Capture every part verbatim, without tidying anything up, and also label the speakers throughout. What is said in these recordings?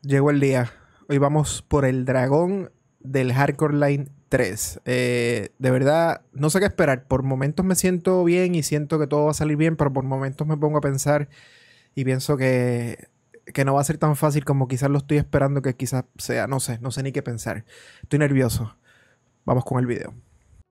Speaker 1: Llegó el día. Hoy vamos por el dragón del Hardcore Line tres. Eh, de verdad, no sé qué esperar. Por momentos me siento bien y siento que todo va a salir bien, pero por momentos me pongo a pensar y pienso que, que no va a ser tan fácil como quizás lo estoy esperando que quizás sea. No sé, no sé ni qué pensar. Estoy nervioso. Vamos con el video.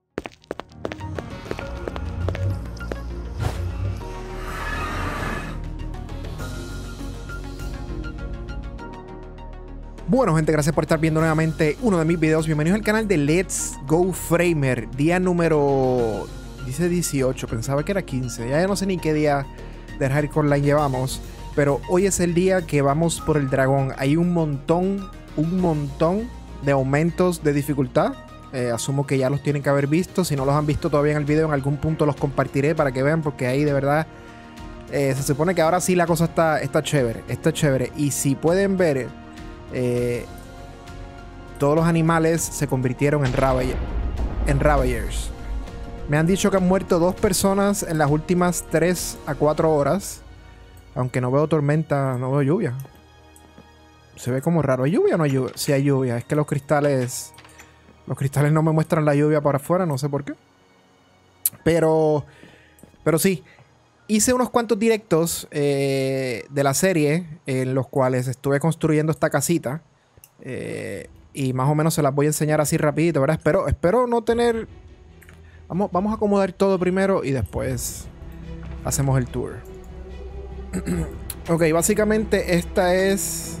Speaker 1: Bueno, gente, gracias por estar viendo nuevamente uno de mis videos. Bienvenidos al canal de Let's Go Framer. Día número... dice dieciocho, pensaba que era quince. Ya no sé ni qué día del Hardcore Line llevamos. Pero hoy es el día que vamos por el dragón. Hay un montón, un montón de aumentos de dificultad. Eh, asumo que ya los tienen que haber visto. Si no los han visto todavía en el video, en algún punto los compartiré para que vean, porque ahí de verdad... Eh, se supone que ahora sí la cosa está, está chévere. Está chévere. Y si pueden ver... Eh, todos los animales se convirtieron en, Ravager, en Ravagers. Me han dicho que han muerto dos personas en las últimas tres a cuatro horas. Aunque no veo tormenta, no veo lluvia. Se ve como raro. ¿Hay lluvia o no hay lluvia? Sí hay lluvia. Es que los cristales... Los cristales no me muestran la lluvia para afuera. No sé por qué. Pero... Pero sí. Hice unos cuantos directos eh, de la serie en los cuales estuve construyendo esta casita. Eh, y más o menos se las voy a enseñar así rapidito, ¿verdad? Espero, espero no tener... Vamos, vamos a acomodar todo primero y después hacemos el tour. Ok, básicamente esta es...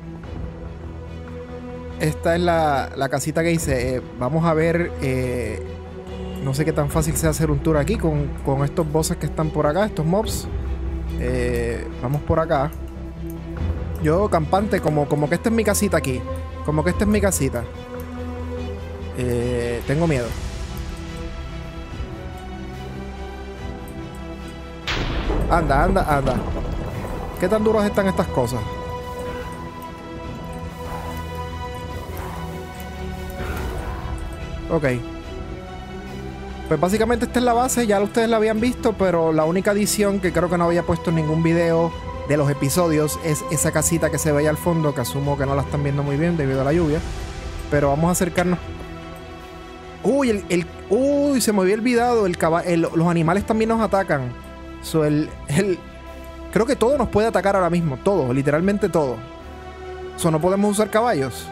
Speaker 1: Esta es la, la casita que hice. Eh, vamos a ver... Eh, No sé qué tan fácil sea hacer un tour aquí con, con estos bosses que están por acá, estos mobs. Eh, vamos por acá. Yo, campante, como, como que esta es mi casita aquí. Como que esta es mi casita. Eh, tengo miedo. Anda, anda, anda. ¿Qué tan duras están estas cosas? Ok. Pues básicamente esta es la base, ya ustedes la habían visto, pero la única adición que creo que no había puesto en ningún video de los episodios es esa casita que se ve ahí al fondo, que asumo que no la están viendo muy bien debido a la lluvia. Pero vamos a acercarnos. Uy, el, el, uy, se me había olvidado, el el, los animales también nos atacan. So, el, el, creo que todo nos puede atacar ahora mismo, todo, literalmente todo. So, no podemos usar caballos.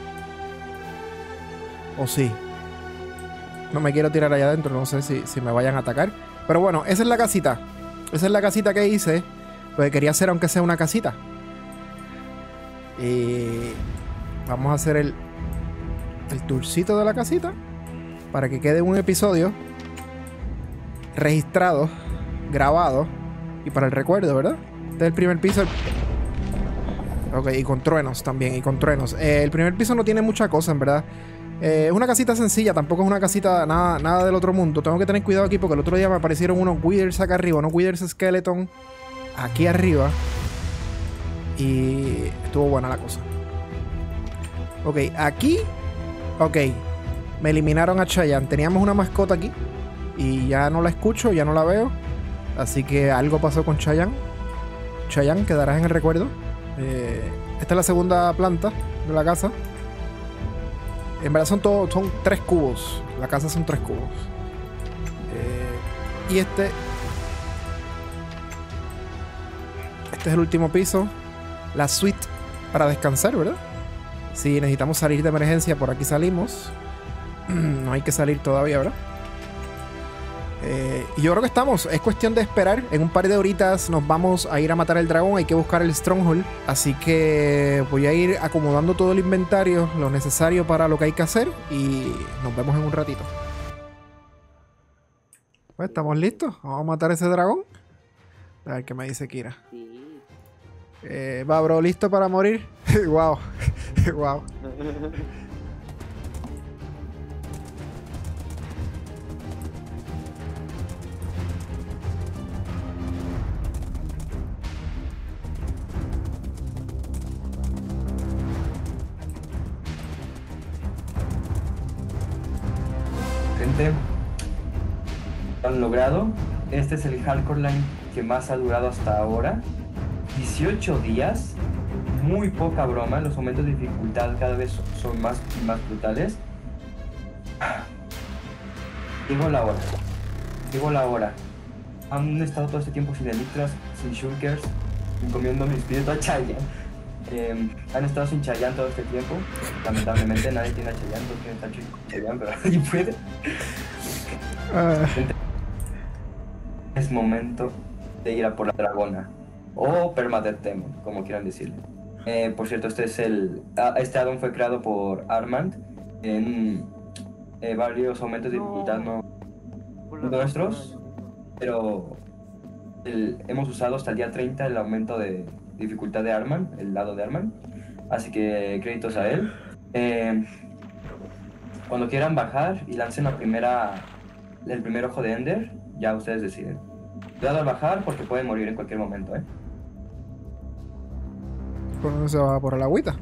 Speaker 1: ¿O sí? No me quiero tirar allá adentro, no sé si, si me vayan a atacar. Pero bueno, esa es la casita. Esa es la casita que hice. Pues quería hacer aunque sea una casita. Y vamos a hacer el, el tourcito de la casita. Para que quede un episodio registrado, grabado. Y para el recuerdo, ¿verdad? Este es el primer piso. Ok, y con truenos también, y con truenos. Eh, el primer piso no tiene mucha cosa, en verdad. Es eh, una casita sencilla, tampoco es una casita nada, nada del otro mundo. Tengo que tener cuidado aquí porque el otro día me aparecieron unos Withers acá arriba, unos Withers Skeleton aquí arriba. Y estuvo buena la cosa. Ok, aquí. Ok, me eliminaron a Chayanne. Teníamos una mascota aquí y ya no la escucho, ya no la veo. Así que algo pasó con Chayanne. Chayanne, quedarás en el recuerdo. eh, Esta es la segunda planta de la casa. En verdad son todos, son tres cubos. La casa son tres cubos. Eh, y este... Este es el último piso. La suite para descansar, ¿verdad? Si necesitamos salir de emergencia, por aquí salimos. No hay que salir todavía, ¿verdad? Eh, y yo creo que estamos. Es cuestión de esperar. En un par de horitas nos vamos a ir a matar el dragón. Hay que buscar el Stronghold. Así que voy a ir acomodando todo el inventario, lo necesario para lo que hay que hacer. Y nos vemos en un ratito. Pues estamos listos. Vamos a matar ese dragón. A ver qué me dice Kira.
Speaker 2: Sí.
Speaker 1: Eh, va, bro, ¿listo para morir? Wow. Wow.
Speaker 3: Gente, han logrado. Este es el Hardcore Line que más ha durado hasta ahora. dieciocho días, muy poca broma, los aumentos de dificultad cada vez son más y más brutales. Llegó la hora. Llegó la hora. Han estado todo este tiempo sin elitras, sin shulkers, sin comiendo mi espíritu a Chayanne. Eh, han estado sin Chayanne todo este tiempo. Lamentablemente nadie tiene a Chayanne, no tiene Tacho y Chayanne, pero nadie puede. Uh. Es momento de ir a por la dragona. O Permadeath Demon, como quieran decirle. Eh, por cierto, este es el. Este addon fue creado por Armand en eh, varios aumentos de dificultad no, no nuestros. Pero el, hemos usado hasta el día treinta el aumento de dificultad de Armand, el lado de Armand. Así que créditos a él. Eh, cuando quieran bajar y lancen la primera, el primer ojo de Ender, ya ustedes deciden. Cuidado al bajar porque pueden morir en cualquier momento, ¿eh?
Speaker 1: ¿Por dónde se va? ¿Por el agüita?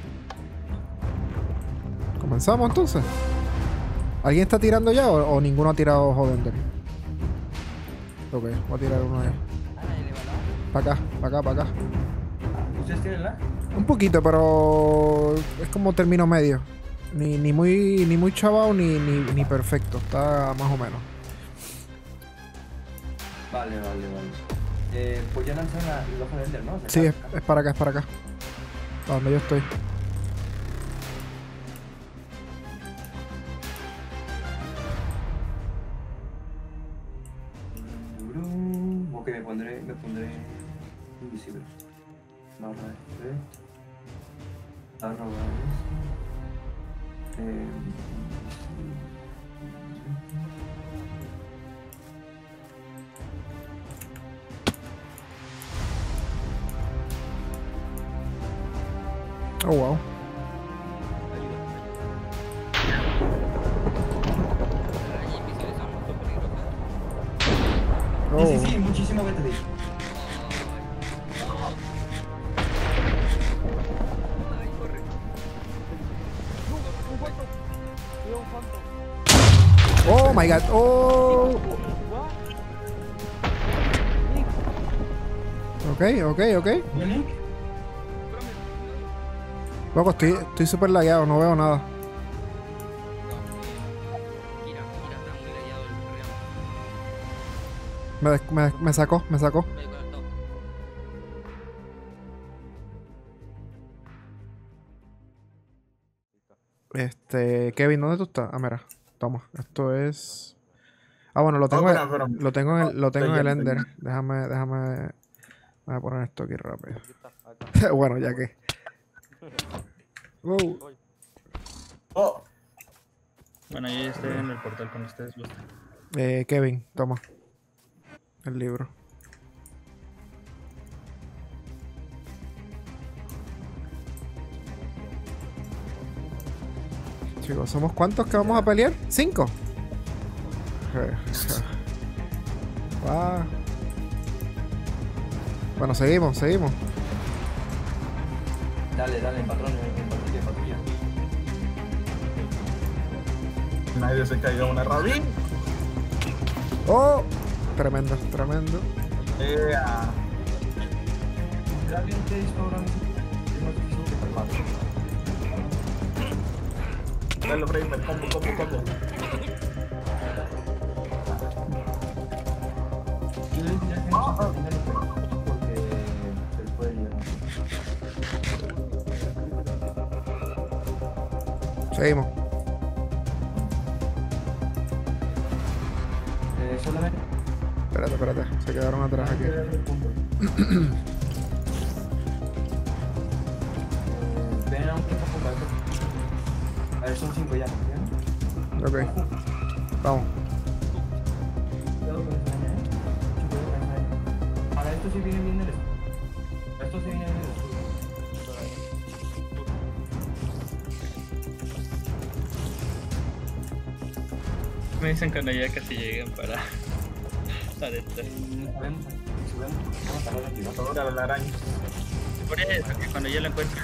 Speaker 1: ¿Comenzamos entonces? ¿Alguien está tirando ya o, o ninguno ha tirado ojo de Ender? Ok, voy a tirar uno ahí. Para acá, para acá, para acá.
Speaker 3: ¿Ustedes tienen lag?
Speaker 1: Un poquito, pero es como término medio. Ni, ni muy ni muy chavao ni, ni, ni perfecto. Está más o menos.
Speaker 3: Vale, vale, vale. Eh, pues ya lanzan la, el ojo de Ender, ¿no?
Speaker 1: Sí, es, es para acá, es para acá. Para donde yo estoy.
Speaker 3: Ok, me pondré, me pondré invisible. Barra F. Arroba esto. Eh,
Speaker 1: Oh, wow.
Speaker 3: Oh. Sí, sí, sí, muchísimo vete de ahí.
Speaker 1: Oh my god, oh. Ok, ok, ok. Loco, estoy estoy súper lagueado, no veo nada. Me, me, me sacó, me sacó. Este, Kevin, ¿dónde tú estás? Ah, mira, toma, esto es... Ah, bueno, lo tengo, oh, espera, espera. Lo tengo en el, lo tengo en el Ender. Déjame, déjame... Voy a poner esto aquí rápido. Bueno, ya que... Wow.
Speaker 2: Oh. Bueno, yo ya estoy en el portal con ustedes.
Speaker 1: Eh, Kevin, toma. El libro. Chicos, ¿somos cuántos que vamos a pelear? ¿Cinco? Wow. Bueno, seguimos, seguimos.
Speaker 3: Dale, dale, patrón, en patrulla, en patrulla.
Speaker 2: Nadie se caiga una rabín.
Speaker 1: Oh, tremendo, tremendo.
Speaker 2: Yeah.
Speaker 3: Realmente esto ahora mismo es más difícil que permanecer.
Speaker 2: Dale, Framer, combo, combo, combo.
Speaker 3: Yo le diría que no se mantenga el juego porque se le puede llevar.
Speaker 1: Seguimos.
Speaker 3: Eh, solamente.
Speaker 1: Espérate, espérate. Se quedaron atrás aquí.
Speaker 3: Ven a un tiempo completo. A ver, son cinco ya. ¿Bien?
Speaker 1: Ok. Vamos.
Speaker 3: Cuidado con esa araña, ¿eh? Mucho cuidado con esa araña. Ahora, esto sí viene bien del escudo. Esto sí viene bien del escudo.
Speaker 2: Me dicen cuando ya casi lleguen para... para estar.
Speaker 3: Subemos, subemos. Vamos a hablar aquí, ¿no?
Speaker 2: Ahora la araña. Por eso, que cuando ya lo encuentres...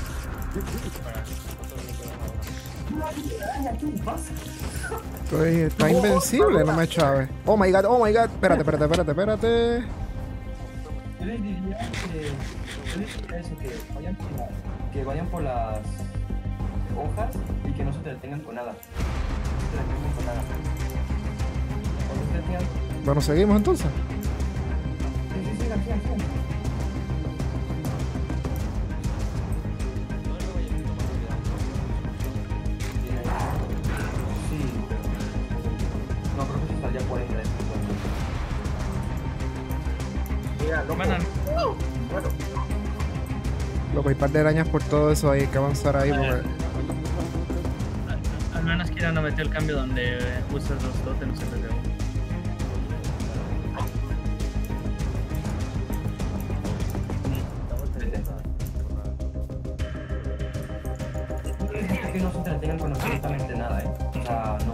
Speaker 1: Estoy, está invencible, no me chaves. Oh my god, oh my god. Espérate, espérate, espérate, espérate.
Speaker 3: Yo les diría que, yo les diría eso, que vayan por la, que vayan por las hojas y que no se entretengan con nada. No se entretengan con nada. Cuando ustedes tengan...
Speaker 1: Bueno, seguimos entonces.
Speaker 3: Sí, sí, sigan, sigan, sigan. Sí, pero... No, creo que se estaría cuarenta de estos.
Speaker 4: Mira, loco.
Speaker 2: Bueno,
Speaker 4: Bueno,
Speaker 1: Loco, hay un par de arañas por todo eso, hay que avanzar ahí porque...
Speaker 2: al menos Kira no metió el cambio donde eh, usas los tótems en vez de uno.
Speaker 3: Es que no se entretengan con absolutamente nada, ¿eh? O sea, no.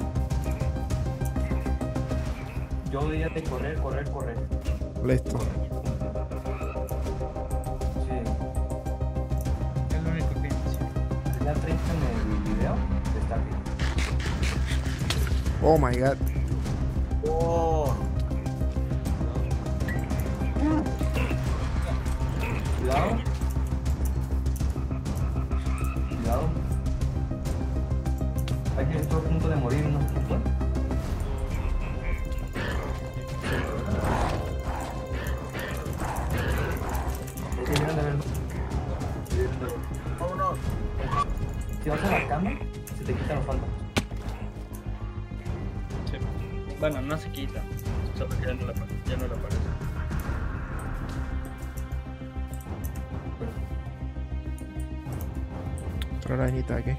Speaker 3: Yo diría de correr, correr, correr.
Speaker 1: Listo.
Speaker 3: Sí.
Speaker 2: Es lo único que hice.
Speaker 3: Ya treinta en el video, está bien.
Speaker 1: Oh my god.
Speaker 4: oh,
Speaker 3: Cuidado. Cuidado. Hay que estar a punto de morir unos puntos. Debieron de verlo. Debieron de verlo.
Speaker 4: vámonos.
Speaker 3: Si vas a la cama, se te quitan los fantasmas.
Speaker 2: Sí. Bueno, no se quita. Solo que ya no, la, ya no le aparece.
Speaker 1: Otra arañita aquí.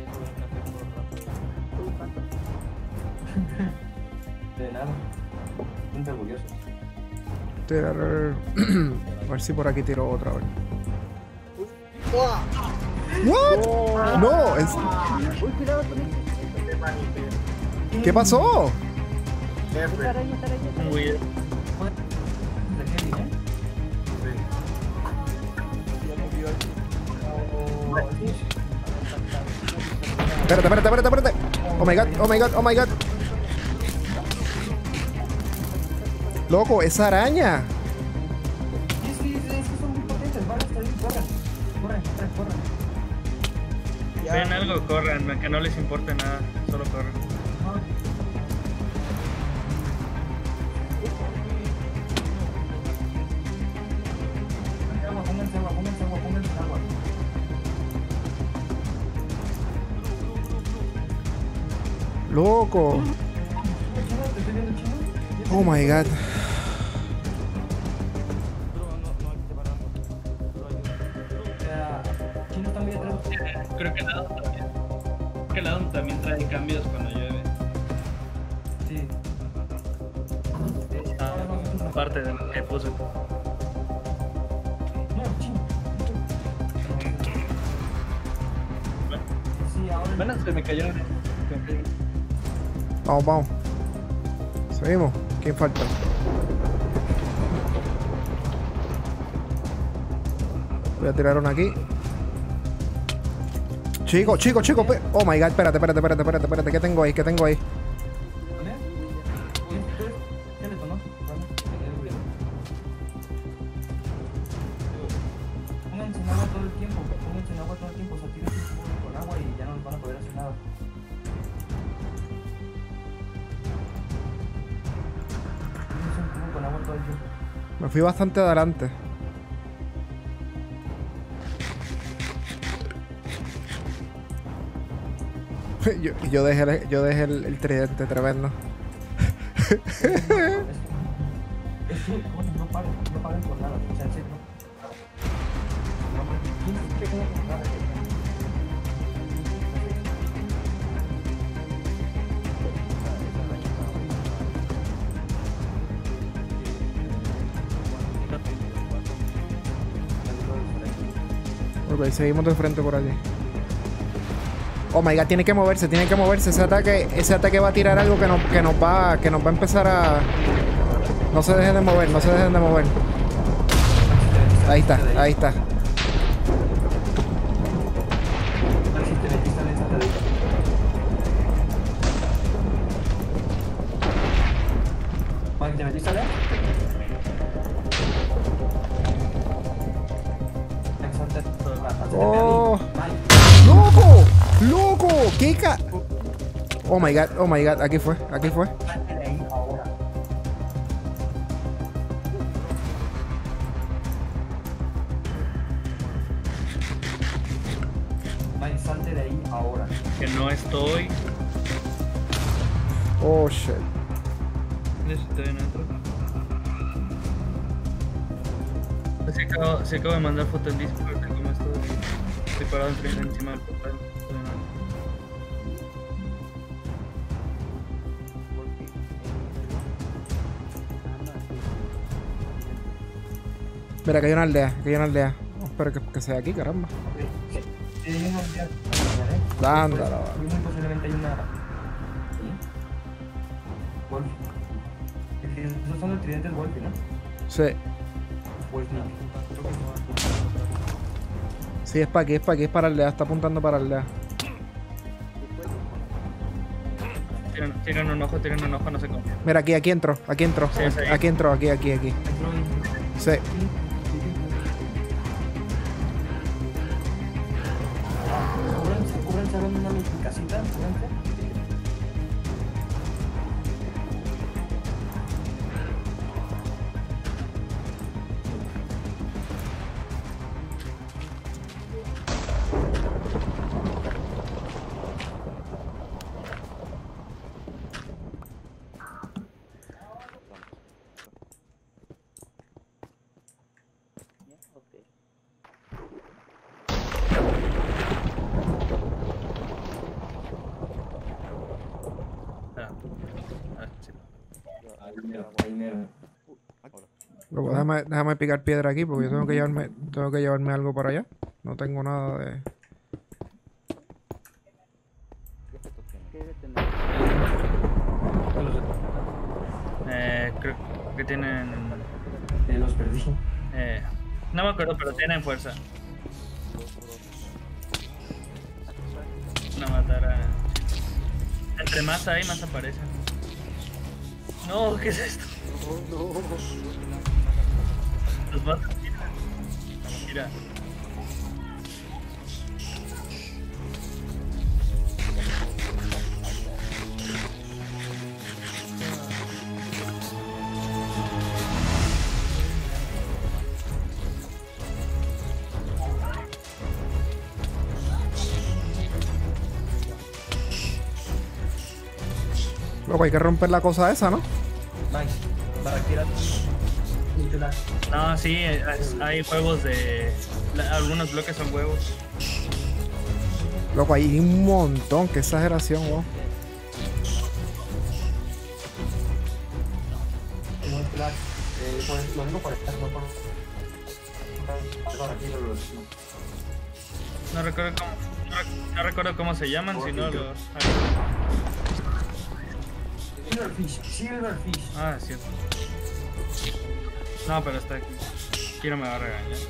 Speaker 3: De nada. Siempre orgullosos.
Speaker 1: Tirar... A ver si por aquí tiro otra vez.
Speaker 4: ¡Uah!
Speaker 1: What? No, es...
Speaker 4: Uy, cuidado con este. Este manito.
Speaker 1: ¿Qué pasó?
Speaker 4: F.
Speaker 2: Muy bien.
Speaker 3: ¿De qué viene?
Speaker 1: Espérate, espérate, espérate, espérate. Oh my god, oh my god, oh my god. Loco, esa araña.
Speaker 3: Sí, sí, sí, es que son muy potentes. Van hasta ahí, corran. Corran, corran, corran.
Speaker 4: Ya.
Speaker 2: Ven algo, corran, que no les importe nada, solo corran.
Speaker 3: Agua, pónganse agua, pónganse agua, pónganse agua.
Speaker 1: Loco.
Speaker 3: Chino, te estoy viendo, chino.
Speaker 1: Oh my god.
Speaker 3: O sea, chino está muy atrás.
Speaker 2: Creo que el Adam también. Creo que el Adam también trae cambios cuando llueve.
Speaker 3: Sí.
Speaker 2: Ah, parte de lo que puse.
Speaker 3: No, chino. Sí, ahora.
Speaker 2: Bueno, se me cayó.
Speaker 1: Vamos, vamos. Seguimos. ¿Quién falta? Voy a tirar una aquí. Chico, chico, chico. pe- Oh my god, espérate, espérate, espérate, espérate, espérate. ¿Qué tengo ahí? ¿Qué tengo ahí?
Speaker 3: ¿Vale? ¿Qué le tomó? Vale. Pónganse en agua todo el tiempo. Pónganse en agua todo el tiempo. O sea, tiren con agua y ya no les van a poder hacer nada. Pónganse un cubo con agua todo el tiempo.
Speaker 1: Me fui bastante adelante. yo, yo dejé, el, yo dejé el, el tridente tremendo.
Speaker 3: Es que, es que coño, no paguen, no paguen por nada. O sea, en serio, no. No, hombre, ¿quién se queda por nada?
Speaker 1: Ok, seguimos de frente por aquí. Oh my god, tiene que moverse, tiene que moverse. Ese ataque, ese ataque va a tirar algo que nos, que nos va, que nos va a empezar a. No se dejen de mover, no se dejen de mover. Ahí está, ahí está.
Speaker 3: Si te metiste en esa tarea. Mike, ¿te metiste a leer?
Speaker 1: ¡Loco! ¿Qué ca...? Oh my god, oh my god, aquí fue, aquí fue.
Speaker 3: Salte de ahí ahora. Mike, salte de ahí ahora.
Speaker 2: Que no estoy.
Speaker 1: Oh shit.
Speaker 2: Estoy adentro. Se acabo, se acabo de mandar foto en Discord de cómo estoy. Estoy parado enfrente encima del portal.
Speaker 1: Mira, que hay una aldea, que hay una aldea. Oh, espero que, que sea aquí, caramba.
Speaker 3: Sí, sí, hay una aldea.
Speaker 1: Dándala,
Speaker 3: Pues, muy posiblemente hay una. ¿Sí? Wolf. Esos son los tridentes Wolf, ¿no?
Speaker 1: Sí.
Speaker 3: Wolf Nick.
Speaker 1: Sí, es para aquí, es para aquí, es para aldea. Está apuntando para aldea.
Speaker 2: Tienen, tienen un ojo, tienen un ojo, no sé cómo.
Speaker 1: Mira, aquí, aquí entro, aquí entro.
Speaker 2: Sí, es ahí.
Speaker 1: Aquí entro, aquí, aquí, aquí.
Speaker 3: Entró en-
Speaker 1: Sí.
Speaker 3: Cúbranse, cúbranse, hagan una casita, cúbranse.
Speaker 2: Ah, ah, sí.
Speaker 3: Ahí mero, ahí mero.
Speaker 1: Luego, déjame, déjame picar piedra aquí porque yo tengo que llevarme, tengo que llevarme algo para allá. No tengo nada de.
Speaker 2: Eh, creo que tienen.
Speaker 3: Eh, los perdí.
Speaker 2: Eh, no me acuerdo, pero tienen fuerza. Van a matar a. Entre más hay, más aparecen. No, ¿qué es esto? Los matan. Mira.
Speaker 1: Luego hay que romper la cosa esa, ¿no?
Speaker 3: Nice. Para tirar.
Speaker 2: No, sí, es- hay huevos de. la- Algunos bloques son huevos.
Speaker 1: Loco, hay un montón, qué exageración, wow.
Speaker 3: Tengo que tirar. Eh, pues, lo digo por estar, no por. Por aquí los.
Speaker 2: No recuerdo cómo, no, rec- no recuerdo cómo se llaman, si no los.
Speaker 3: Silverfish, Silverfish.
Speaker 2: Ah, es cierto. No, pero está aquí. Quiero me va a regañar.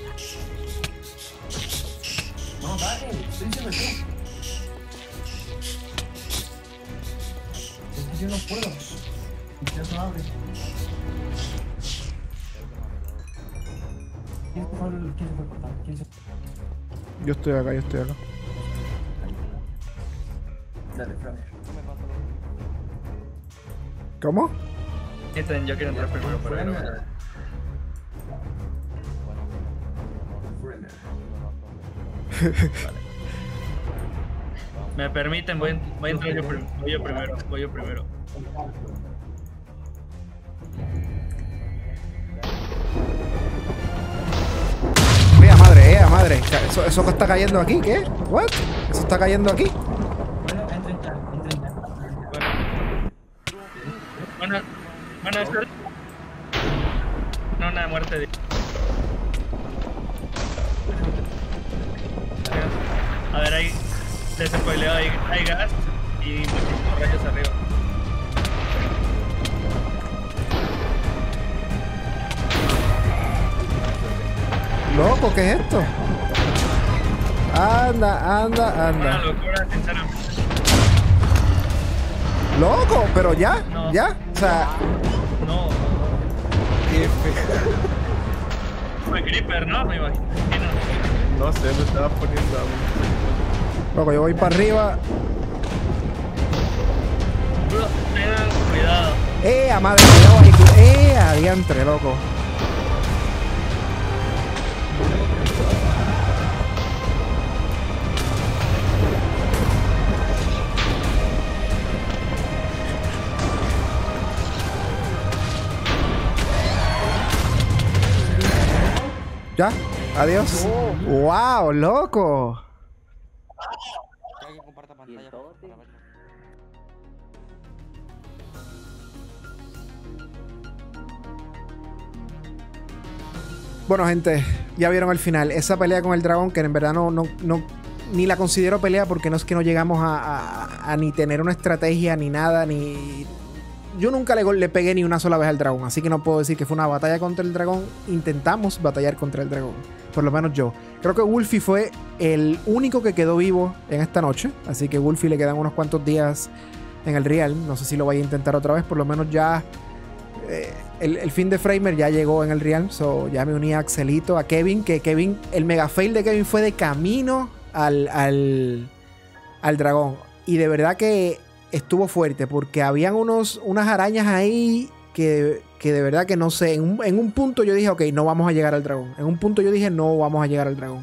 Speaker 3: No, dale, estoy Silverfish. Es que yo no puedo. Ya no abre. ¿Quién se fue, quién se fue a cortar? ¿Quién se
Speaker 1: Yo estoy acá, yo estoy acá.
Speaker 3: Dale, Framer.
Speaker 1: ¿Cómo?
Speaker 2: Este, yo quiero entrar primero para
Speaker 3: Framer.
Speaker 2: grabar.
Speaker 3: Framer.
Speaker 2: Me permiten, voy, voy a entrar yo, prim- voy yo primero. Voy yo primero.
Speaker 1: Mira, madre, eh, madre. ¿Eso, ¿Eso que está cayendo aquí? ¿Qué? ¿What? ¿Eso está cayendo aquí?
Speaker 3: Bueno, entren ya, entren ya.
Speaker 2: Bueno, bueno, bueno, esto. No, una muerte de. A ver, ahí. Les spoileo, hay, hay gas y muchísimos rayos arriba.
Speaker 1: Loco, ¿qué es esto? Anda, anda,
Speaker 2: Una
Speaker 1: anda.
Speaker 2: locura, sinceramente.
Speaker 1: Loco, pero ya,
Speaker 2: No.
Speaker 1: ya. O sea,
Speaker 2: No,
Speaker 1: qué fe-
Speaker 2: fue Creeper, ¿no? Me imagino.
Speaker 5: No sé, me estaba poniendo a
Speaker 1: Loco, yo voy para arriba.
Speaker 2: Bro, tengan cuidado.
Speaker 1: ¡Eh, a madre! Cuidado ahí, cu- ¡eh, adiantre, loco! ¿Ya? Adiós. ¡Wow, loco!
Speaker 5: Ya que comparta pantalla para verlo.
Speaker 1: Bueno, gente, ya vieron el final. Esa pelea con el dragón, que en verdad no, no, no ni la considero pelea porque no es que no llegamos a, a- a ni tener una estrategia ni nada, ni... Yo nunca le, le pegué ni una sola vez al dragón, así que no puedo decir que fue una batalla contra el dragón. Intentamos batallar contra el dragón, por lo menos yo. Creo que Wolfie fue el único que quedó vivo en esta noche, así que Wolfie le quedan unos cuantos días en el Realm. No sé si lo vaya a intentar otra vez, por lo menos ya... eh, el, el fin de Framer ya llegó en el Realm, so ya me uní a Axelito, a Kevin, que Kevin, el mega fail de Kevin fue de camino al, al, al dragón. Y de verdad que estuvo fuerte, porque habían unos, unas arañas ahí que, que de verdad que no sé. En un, en un punto yo dije, ok, no vamos a llegar al dragón. En un punto yo dije, no vamos a llegar al dragón.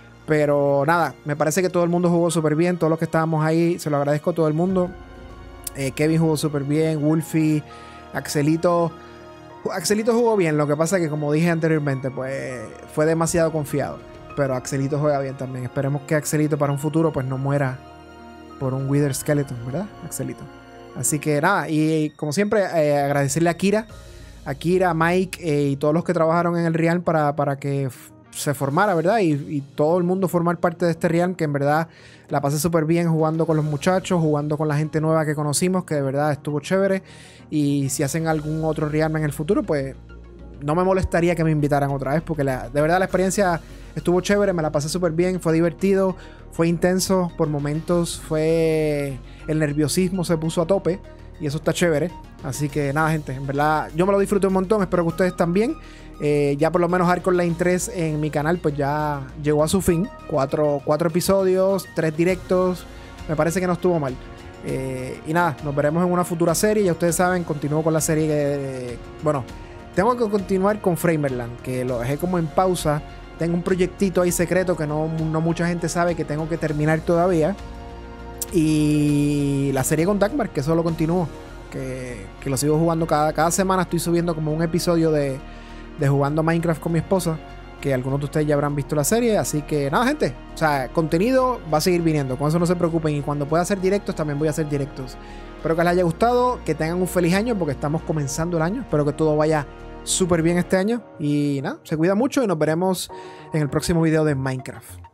Speaker 1: Pero nada, me parece que todo el mundo jugó súper bien. Todos los que estábamos ahí, se lo agradezco a todo el mundo. Eh, Kevin jugó súper bien, Wolfie, Axelito. Axelito jugó bien, lo que pasa es que como dije anteriormente, pues fue demasiado confiado. Pero Axelito juega bien también. Esperemos que Axelito para un futuro pues no muera por un Wither Skeleton, ¿verdad? Axelito. Así que nada, y como siempre, eh, agradecerle a Kira, a Kira, a Mike eh, y todos los que trabajaron en el Realm para, para que se formara, ¿verdad? Y, y todo el mundo formar parte de este Realm, que en verdad la pasé súper bien jugando con los muchachos, jugando con la gente nueva que conocimos, que de verdad estuvo chévere. Y si hacen algún otro Realm en el futuro, pues no me molestaría que me invitaran otra vez, porque la, de verdad la experiencia estuvo chévere, me la pasé súper bien, fue divertido, fue intenso, por momentos fue... el nerviosismo se puso a tope, y eso está chévere. Así que nada, gente, en verdad yo me lo disfruté un montón, espero que ustedes también. Eh, ya por lo menos Hardcore Online tres en mi canal pues ya llegó a su fin. Cuatro, cuatro episodios, tres directos, me parece que no estuvo mal. Eh, y nada, nos veremos en una futura serie. Ya ustedes saben, continúo con la serie que, bueno, tengo que continuar con Framerland, que lo dejé como en pausa. Tengo un proyectito ahí secreto que no, no mucha gente sabe, que tengo que terminar todavía. Y la serie con Dagmar, que eso lo continúo, que, que lo sigo jugando cada, cada semana. Estoy subiendo como un episodio de, de jugando Minecraft con mi esposa, que algunos de ustedes ya habrán visto la serie. Así que nada, gente, o sea, contenido va a seguir viniendo, con eso no se preocupen. Y cuando pueda hacer directos, también voy a hacer directos. Espero que les haya gustado, que tengan un feliz año, porque estamos comenzando el año. Espero que todo vaya súper bien este año. Y nada, se cuida mucho y nos veremos en el próximo video de Minecraft.